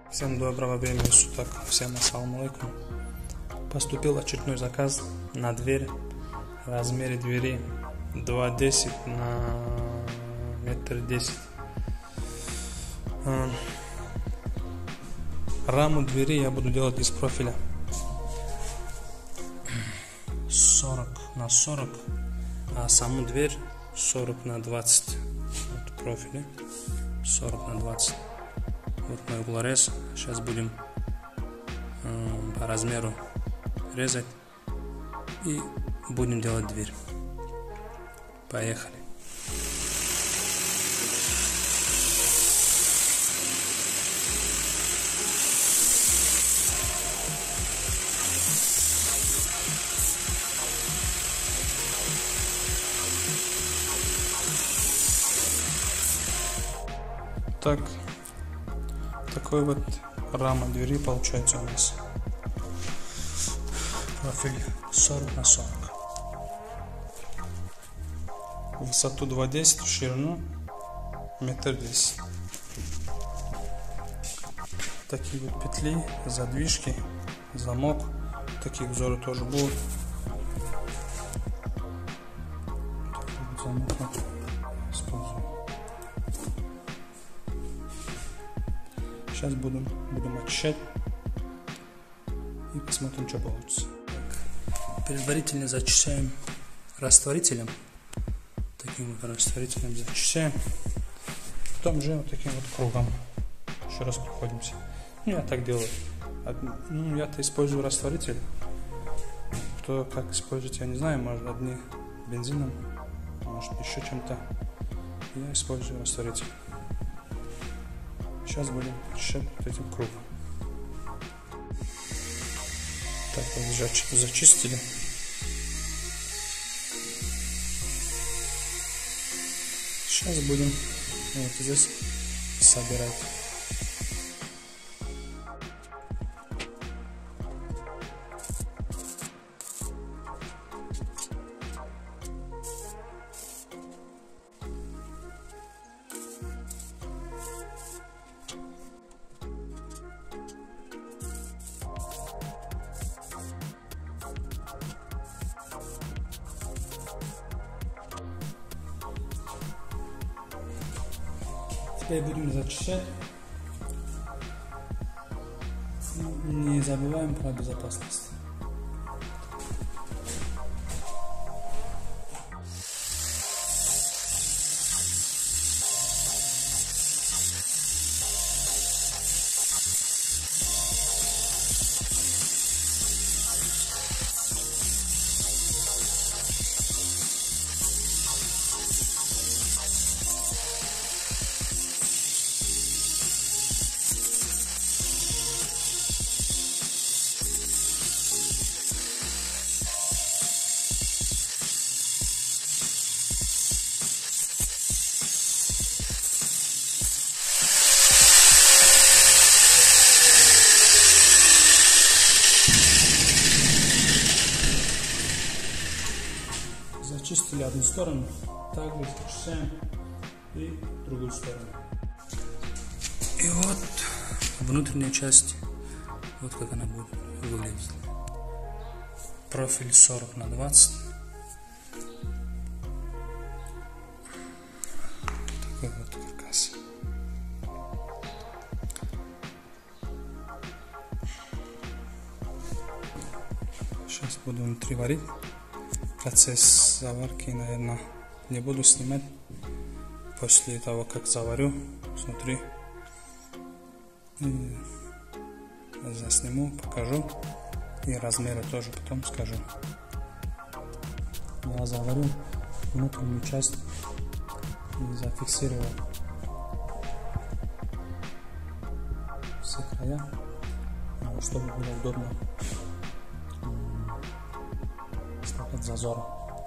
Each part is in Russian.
Всем доброго времени суток, всем ассаламу алейкум. Поступил очередной заказ на дверь в размере двери 2,10 на 1,10 м. Раму двери я буду делать из профиля 40 на 40, а саму дверь 40 на 20. Вот профили 40 на 20. Вот мой углорез. Сейчас будем по размеру резать и будем делать дверь. Поехали. Такой вот рама двери получается у нас. Профиль 40 на 40. Высоту 2,10, в ширину 1,10 м. Такие вот петли, задвижки, замок. Такие узоры тоже будут. Замок использую. Сейчас будем очищать и посмотрим, что получится. Предварительно зачищаем растворителем. Таким вот растворителем зачищаем. Потом же вот таким вот кругом еще раз проходимся. Я так делаю. Я-то использую растворитель. Кто как использует, я не знаю. Может, одни бензином, может еще чем-то. Я использую растворитель. Сейчас будем очищать вот этим кругом. Так, вот зачистили. Сейчас будем вот здесь собирать. Теперь будем зачищать. Не забываем про безопасность. Зачистили одну сторону, также зачищаем и другую сторону. И вот внутренняя часть, вот как она будет выглядеть. Профиль 40 на 20. Такой вот каркас. Сейчас буду внутри варить. Процесс заварки, наверное, не буду снимать. После того, как заварю, смотри, засниму, покажу. И размеры тоже потом скажу. Я заварю внутреннюю часть и зафиксировал все края, чтобы было удобно ставить зазоры.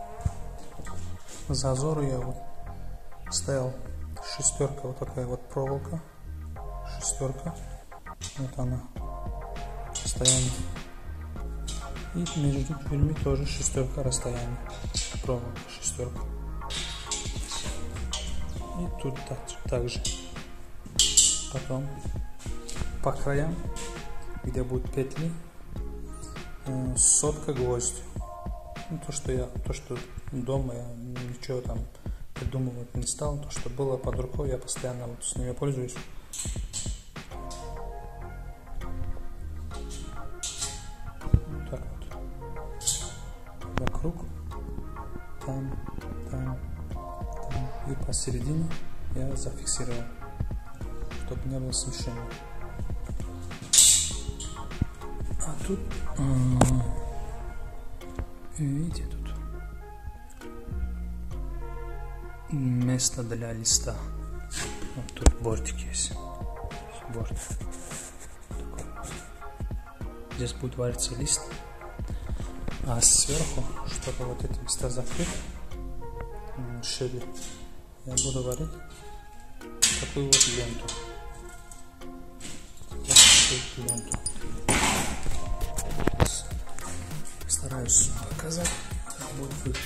Зазоры я вот ставил шестерка, вот такая вот проволока, шестерка, вот она, расстояние. И между дверьми тоже шестерка расстояние, проволока шестерка. И тут также. Потом по краям, где будут петли, сотка гвоздь. Ну, то, что дома я ничего там придумывать не стал, то, что было под рукой, я постоянно вот с ними пользуюсь. Вот так вот. Вокруг, там, и посередине я зафиксировал, чтобы не было смещения. А тут, видите, тут место для листа. Вот тут бортик есть. Борт. Здесь будет вариться лист. А сверху, чтобы вот эти места закрыть, щели, я буду варить такую вот ленту. Такую ленту. Стараюсь показать, как будет выглядеть.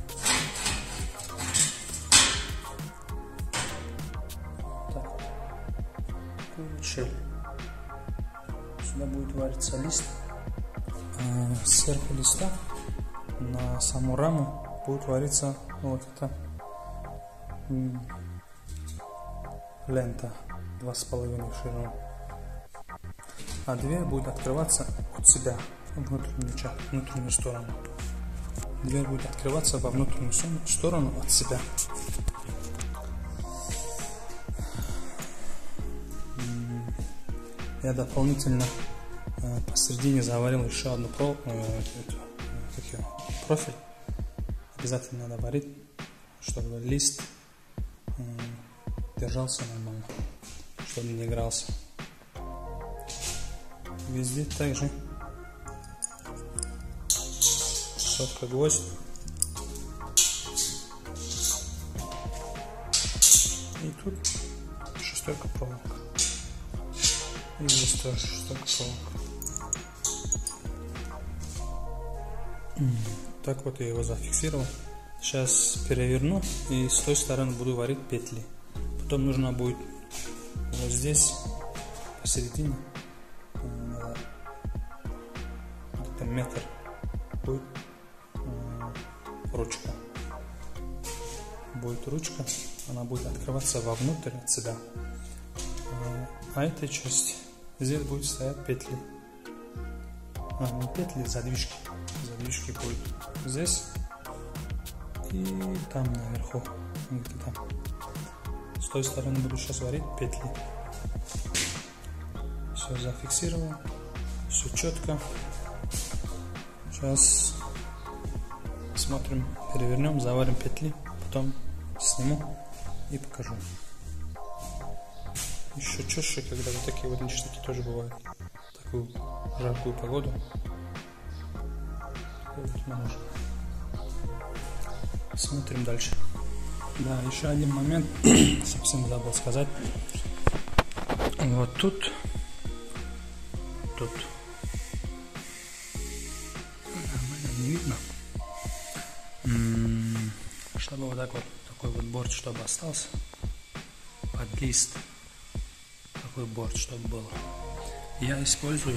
Так, такую вот щель. Сюда будет вариться лист. Сверху листа на саму раму будет вариться вот эта лента 2,5 в ширину. А дверь будет открываться от себя, внутреннюю сторону. Дверь будет открываться во внутреннюю сторону от себя. Я дополнительно посередине заварил еще одну профиль. Обязательно надо варить, чтобы лист держался нормально, чтобы не игрался. Везде также сотка гвоздь. И тут шестерка проволока. И здесь тоже шестерка проволока. Так вот я его зафиксировал. Сейчас переверну и с той стороны буду варить петли. Потом нужно будет вот здесь посередине где-то метр будет ручка. Будет ручка, она будет открываться вовнутрь от себя. А этой части здесь будет стоять петли. Не петли, задвижки. Задвижки будут здесь и там наверху. Где-то там. С той стороны буду сейчас варить петли. Все зафиксировал. Все четко. Сейчас смотрим, перевернем, заварим петли. Потом сниму и покажу. Еще чаще, когда вот такие вот ништяки тоже бывают. Такую жаркую погоду. Вот можно. Смотрим дальше. Да, еще один момент, совсем забыл сказать. Вот тут нормально не видно. Чтобы вот так вот, такой вот борт, чтобы остался под лист, такой борт, чтобы был. Я использую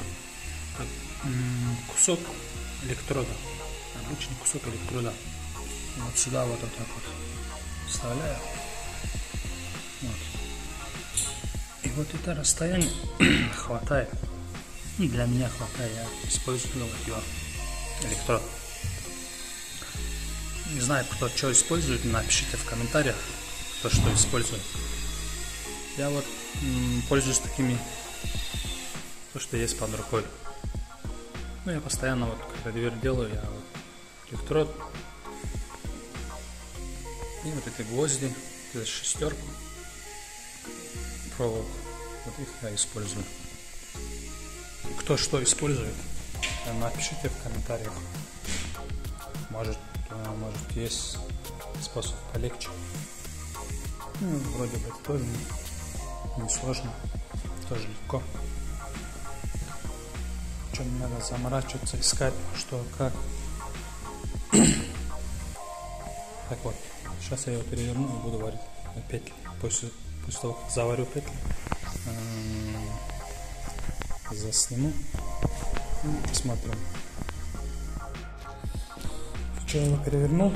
кусок электрода, обычный кусок электрода. Вот сюда вот так вот вставляю. Вот. И вот это расстояние хватает. Для меня хватает. Я использую вот его электрод. Не знаю, кто что использует, напишите в комментариях, кто что использует. Я вот пользуюсь такими, то что есть под рукой. Ну, я постоянно вот, когда дверь делаю, я вот электрод. И вот эти гвозди, эту шестерку, проволоку, вот их я использую. Кто что использует, напишите в комментариях. Может есть способ полегче. Ну, вроде бы это тоже не сложно, тоже легко. Что не надо заморачиваться, искать, что, как. Так вот, сейчас я его переверну и буду варить петли. После того, как заварю петли, засниму и посмотрим. Сейчас его перевернул.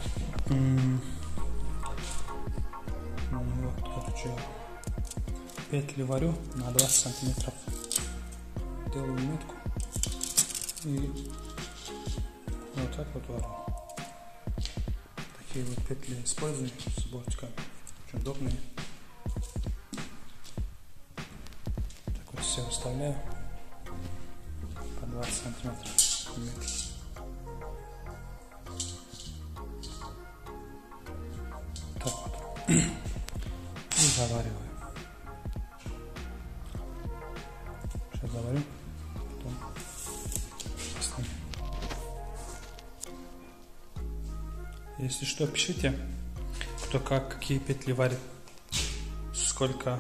Вот, короче, петли варю на 20 сантиметров. Делаю метку и вот так вот варю. Такие вот петли использую с бортиками, очень удобные. Так вот все выставляю по 20 сантиметров метки. Так вот. И завариваю. Сейчас заварю, потом поставим. Если что, пишите, кто какие петли варит, сколько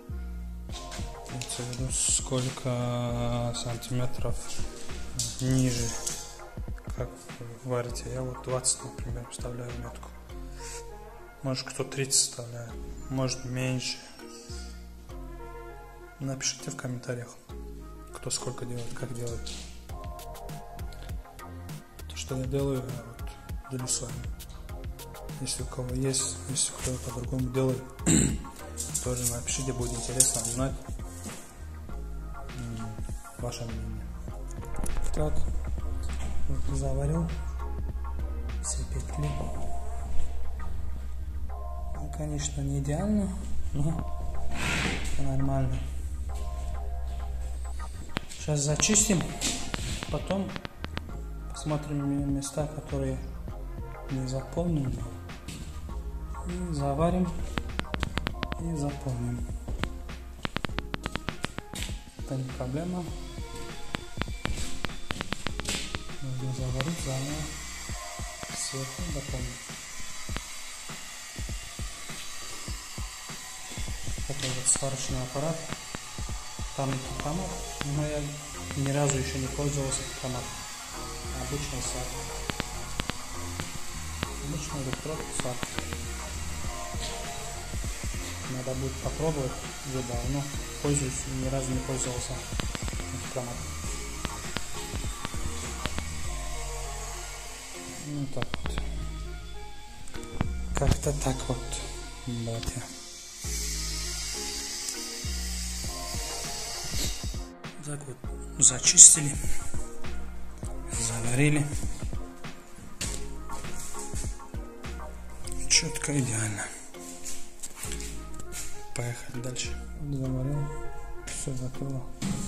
сантиметров ниже, как варите. Я вот 20, например, вставляю метку. Может, кто 30 вставляет, может меньше. Напишите в комментариях, кто сколько делает, как делает. То, что я делаю, я вот делю с вами. Если у кого есть, если кто по-другому делает, тоже напишите, будет интересно узнать ваше мнение. Так, вот заварил все петли. Ну, конечно, не идеально, но нормально. Сейчас зачистим, потом посмотрим места, которые не заполнены, и заварим и заполним. Это не проблема. Нужно заварить заново, сверху дополнить. Это вот сварочный аппарат. Там томат, но я ни разу еще не пользовался томатом. Обычный сахар. Обычный электрод сахар. Надо будет попробовать, уже давно пользуюсь, ни разу не пользовался томатом. Ну так вот. Как-то так вот, братья. Так вот, зачистили, заварили. Четко, идеально. Поехали дальше. Заварил, все готово.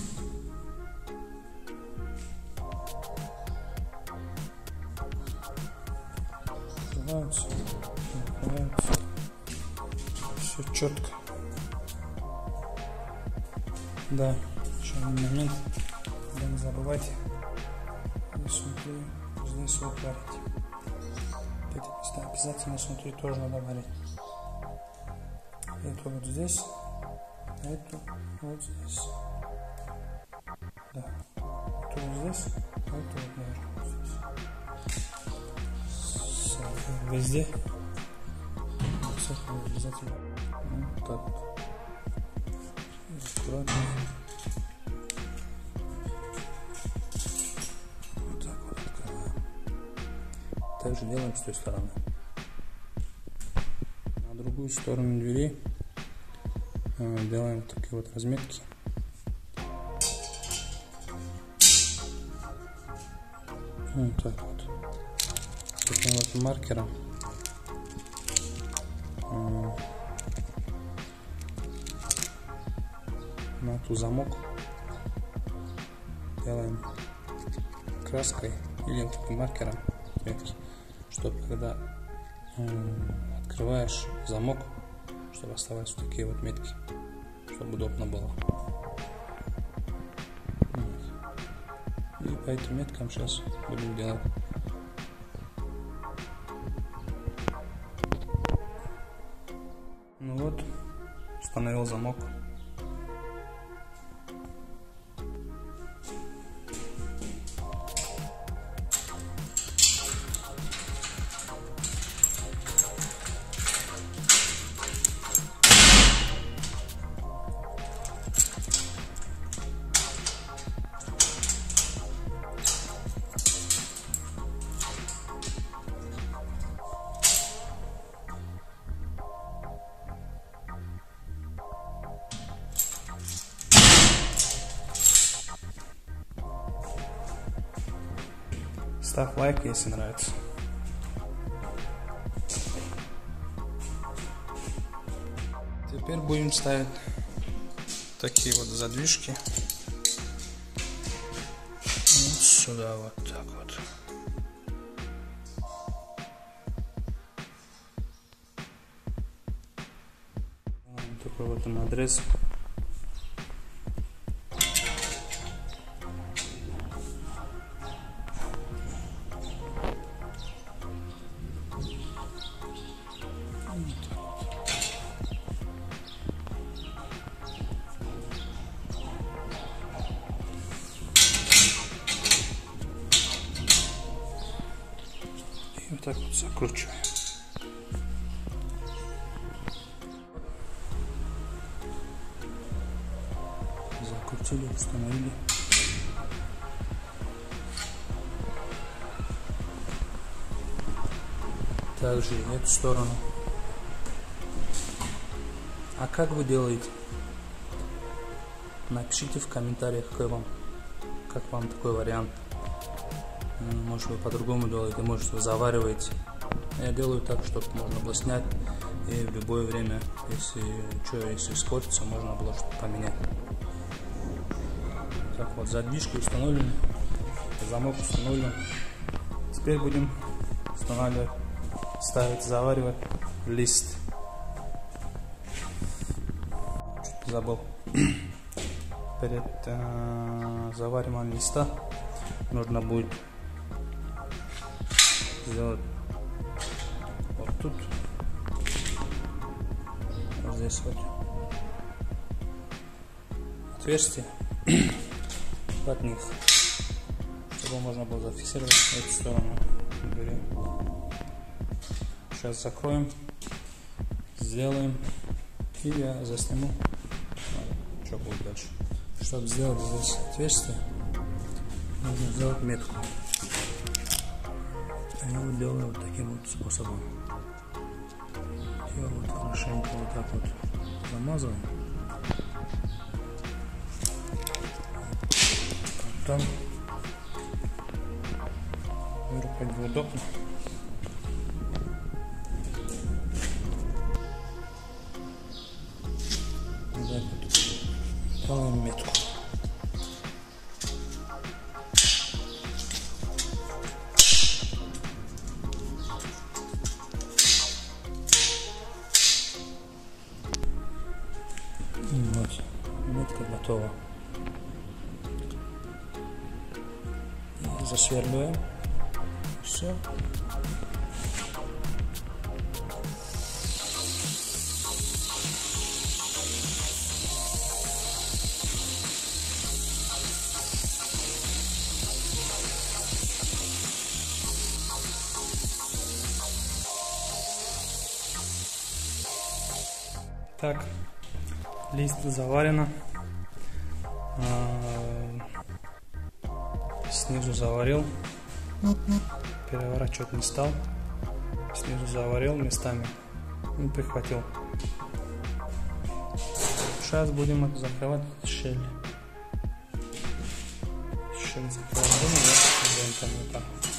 Открываются, закрываются. Все четко. Да. Еще один момент, да, не забывайте, здесь внутри, здесь вот варить. Эти места обязательно внутри тоже надо варить. Это вот здесь, это вот здесь. Да, это вот здесь, это вот наверху здесь. Везде. Обязательно. Вот так вот. Аккуратно. Также делаем с той стороны. На другую сторону двери делаем вот такие вот разметки. Вот так вот. Таким вот маркером на ту замок делаем краской или таким маркером метки, чтобы когда открываешь замок, чтобы оставались вот такие вот метки, чтобы удобно было. И по этим меткам сейчас будем делать. Ну вот, установил замок. ставь лайк, если нравится. Теперь будем ставить такие вот задвижки. Вот сюда вот так вот. Такой вот надрез. И вот так вот закручиваем. Закрутили, установили. Также и эту сторону. А как вы делаете? Напишите в комментариях, как вам такой вариант. Может, вы по-другому делаете, может, вы завариваете. Я делаю так, чтобы можно было снять и в любое время, если испортится, можно было что-то поменять. Так вот, задвижки установлены, замок установлен. Теперь будем устанавливать, ставить, заваривать лист. Чуть забыл. Перед завариванием листа нужно будет сделать вот тут, вот здесь вот отверстие под низ, чтобы можно было зафиксировать эту сторону. Сейчас закроем, сделаем, и я засниму, что будет дальше. Чтобы сделать здесь отверстие, нужно сделать метку. Я вот делаю вот таким вот способом. Я вот хорошенько вот так вот замазываю. Потом вырубать удобно. Вот так вот делаем метку. Вот, метка готова. Засверливаем. Все. Так, лист заварено. Снизу заварил, переворачивать не стал, снизу заварил местами и прихватил. Сейчас будем это закрывать щель. Щель закрываем,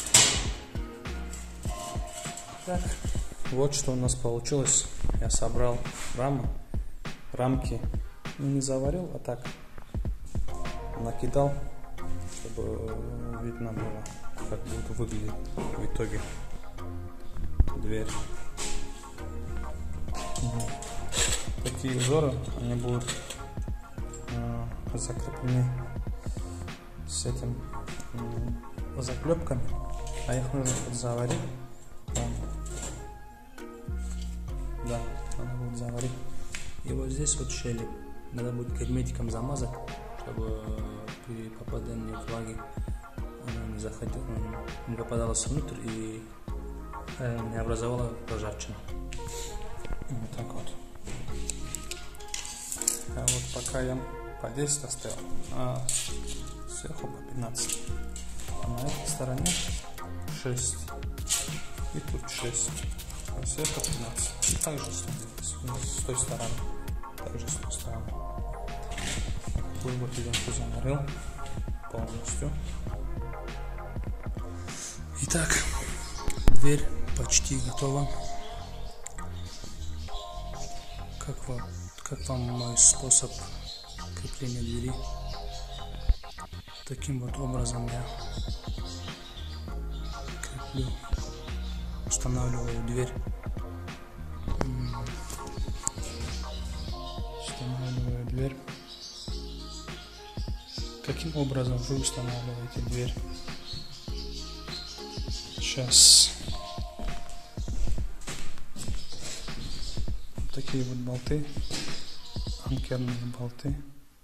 так. Вот что у нас получилось. Я собрал рамки, не заварил, а так накидал, чтобы видно было, как будет выглядеть в итоге дверь. Такие узоры, они будут закреплены с этим заклепками, а их нужно заварить. Да, надо будет заварить. И вот здесь вот щели надо будет герметиком замазать, чтобы при попадании влаги не попадалось внутрь и не образовала пожарчину. Вот так вот. А вот пока я по 10 оставил, а сверху по 15. А на этой стороне 6. И тут 6. А сверху 15. И также с той стороны. Также с той стороны. Такую вот ленту заморил полностью. Итак, дверь почти готова. Как вам мой способ крепления двери? Таким вот образом я креплю, устанавливаю дверь. Устанавливаю дверь. Каким образом вы устанавливаете дверь? Сейчас. Вот такие вот болты, анкерные болты.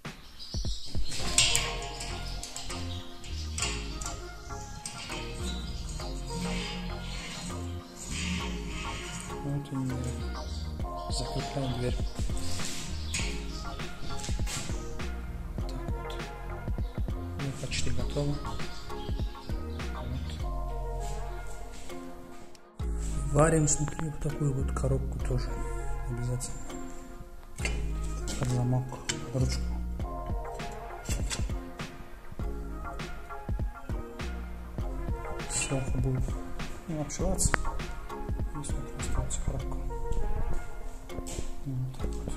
Вот они, закрепляем дверь. Так вот. Ну, почти готово. Варим снутри вот такую вот коробку тоже обязательно. Под замок, ручку. Сверху будет обшиваться. И снутри остается коробка. Вот так вот.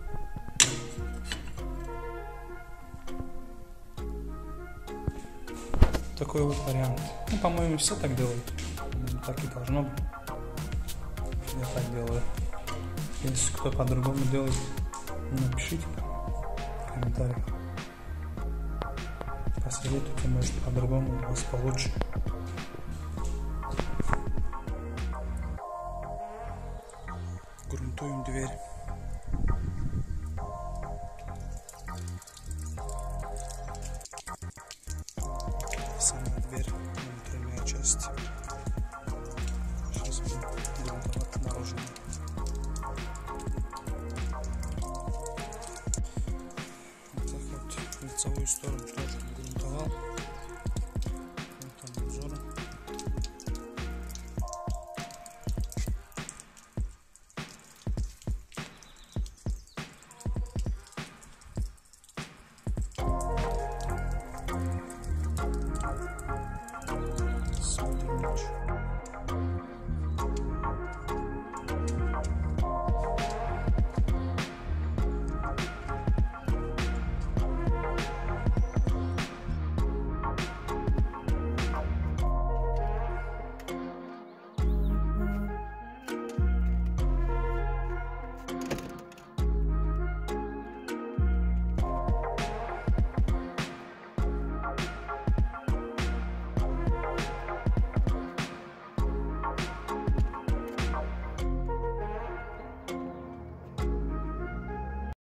Такой вот вариант. Ну, по-моему, все так делают. Так и должно быть. Я так делаю. Если кто по-другому делает, напишите в комментариях. Посоветуйте, может, по-другому у вас получше. Грунтуем дверь. Сама дверь, внутренняя часть. Сейчас будем грунтовать наружную. Вот так вот лицевую сторону тоже грунтовал.